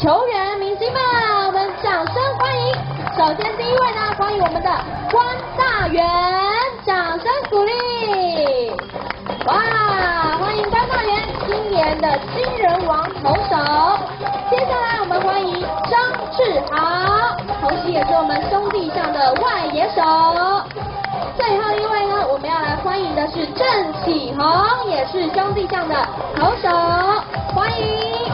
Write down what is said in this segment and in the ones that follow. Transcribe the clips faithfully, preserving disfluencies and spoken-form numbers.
球员明星们，我们掌声欢迎。首先第一位呢，欢迎我们的关大元，掌声鼓励。哇，欢迎关大元，今年的新人王投手。接下来我们欢迎张志豪，同时也是我们兄弟象的外野手。最后一位呢，我们要来欢迎的是郑启宏，也是兄弟象的投手，欢迎。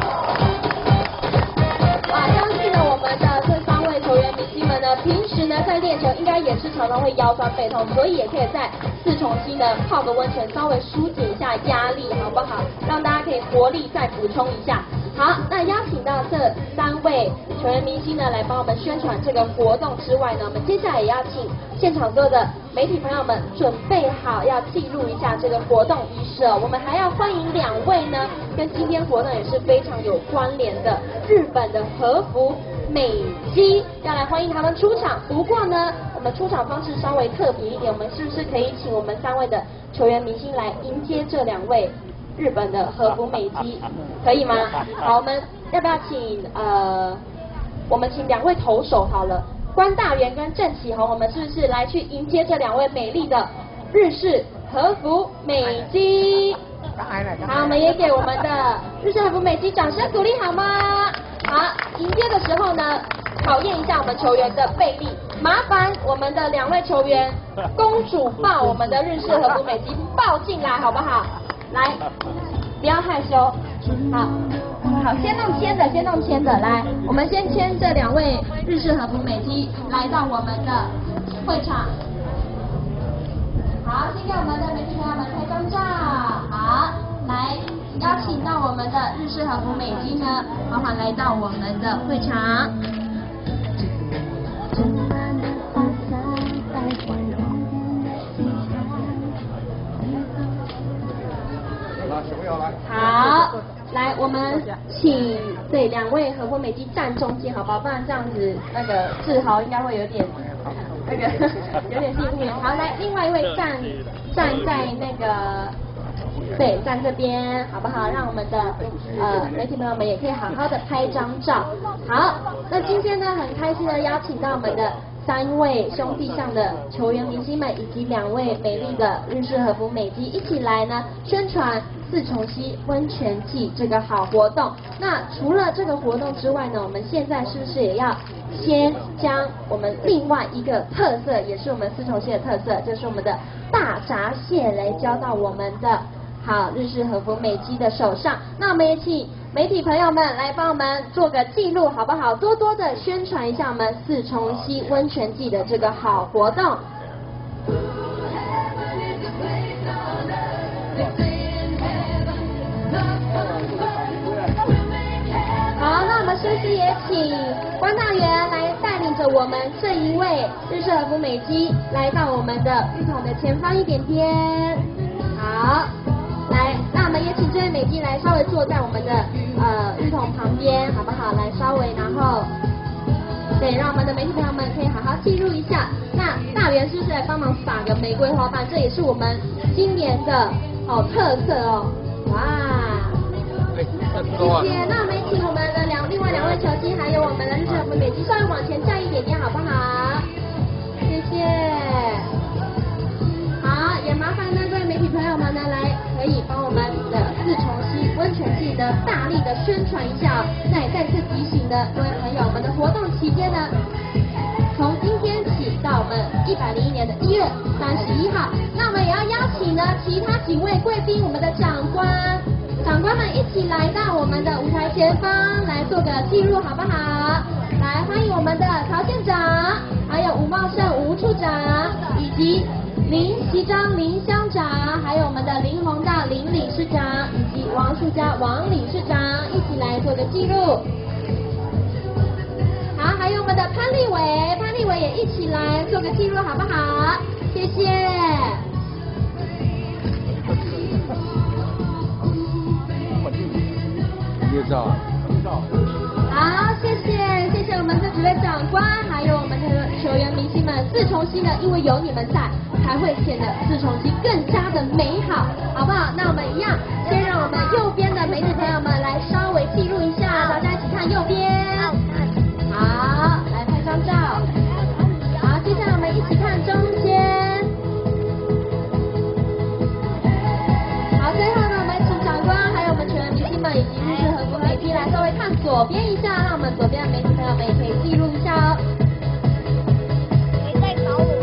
啊，相信呢我们的这三位球员明星们呢，平时呢在练球应该也是常常会腰酸背痛，所以也可以在四重溪呢泡个温泉，稍微疏解一下压力，好不好？让大家可以活力再补充一下。好，那邀请到这三位球员明星呢，来帮我们宣传这个活动之外呢，我们接下来也要请现场所有的媒体朋友们准备好，要记录一下这个活动仪式哦。我们还要欢迎两位呢，跟今天活动也是非常有关联的日本的和服美姬，要来欢迎他们出场。不过呢，我们出场方式稍微特别一点，我们是不是可以请我们三位的球员明星来迎接这两位日本的和服美姬，可以吗？好，我们要不要请呃，我们请两位投手好了，关大元跟郑启宏，我们是不是来去迎接这两位美丽的日式和服美姬？好，我们也给我们的日式和服美姬掌声鼓励好吗？好，迎接的时候呢，考验一下我们球员的臂力，麻烦我们的两位球员公主抱我们的日式和服美姬抱进来好不好？来，不要害羞。好，好，先弄牵的，先弄牵的。来，我们先牵这两位日式和服美姬来到我们的会场。好，先给我们的媒体朋友们拍张照。好，来邀请到我们的日式和服美姬呢，缓缓来到我们的会场。好，来，我们请对两位和服美姬站中间，好不好？不然这样子，那个志豪应该会有点那个有点辛苦。好，来，另外一位站站在那个对站这边，好不好？让我们的呃媒体朋友们也可以好好的拍张照。好，那今天呢，很开心的邀请到我们的三位兄弟象的球员明星们，以及两位美丽的日式和服美姬一起来呢宣传四重溪温泉季这个好活动。那除了这个活动之外呢，我们现在是不是也要先将我们另外一个特色，也是我们四重溪的特色，就是我们的大闸蟹来交到我们的好日式和服美姬的手上。那我们也请媒体朋友们来帮我们做个记录好不好？多多的宣传一下我们四重溪温泉季的这个好活动。好，那我们是不是也请关大元来带领着我们这一位日式和服美姬来到我们的浴桶的前方一点点？好，来，那我们也请这位美姬来稍微坐在我们的呃浴桶旁边，好不好？来稍微，然后对，让我们的媒体朋友们可以好好记录一下。那大元是不是来帮忙撒个玫瑰花瓣？这也是我们今年的哦特色哦，哇！谢谢。那我们请我们的两另外两位球星，还有我们的日式和服美姬稍微往前站一点点，好不好？谢谢。好，也麻烦呢各位媒体朋友们呢来可以帮我们的四重溪温泉季呢大力的宣传一下哦。那也再次提醒的各位朋友，我们的活动期间呢，从今天起到我们一百零一年的一月三十一号，那我们也要邀请呢其他几位贵宾，我们的长官。长官们一起来到我们的舞台前方来做个记录好不好？来欢迎我们的曹县长，还有吴茂胜吴处长，以及林席章林乡长，还有我们的林宏道林理事长，以及王树佳王理事长一起来做个记录。好，还有我们的潘立伟潘立伟也一起来做个记录好不好？谢谢。好，谢谢谢谢我们这几位长官，还有我们的球员明星们。四重溪呢，因为有你们在，才会显得四重溪更加的美好，好不好？那我们一样，先让我们右边的媒体朋友们来稍微记录一下，大家一起看右边。 看左边一下，那我们左边的媒体朋友们也可以记录一下哦。 谁在找我？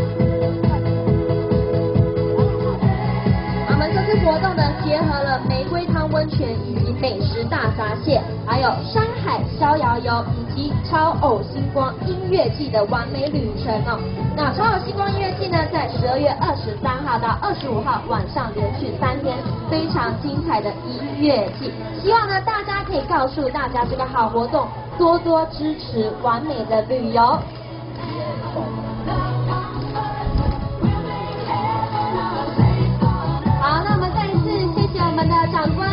我们这次活动呢，结合了玫瑰汤温泉以及美食大闸蟹，还有山海逍遥游以及超偶星光音乐季的完美旅程哦。那超偶星光音乐季呢，在十二月二十三号到二十五号晚上连续三天，非常精彩的音乐季。希望呢，大家可以告诉大家这个好活动，多多支持完美的旅游。好，那我们再一次谢谢我们的长官。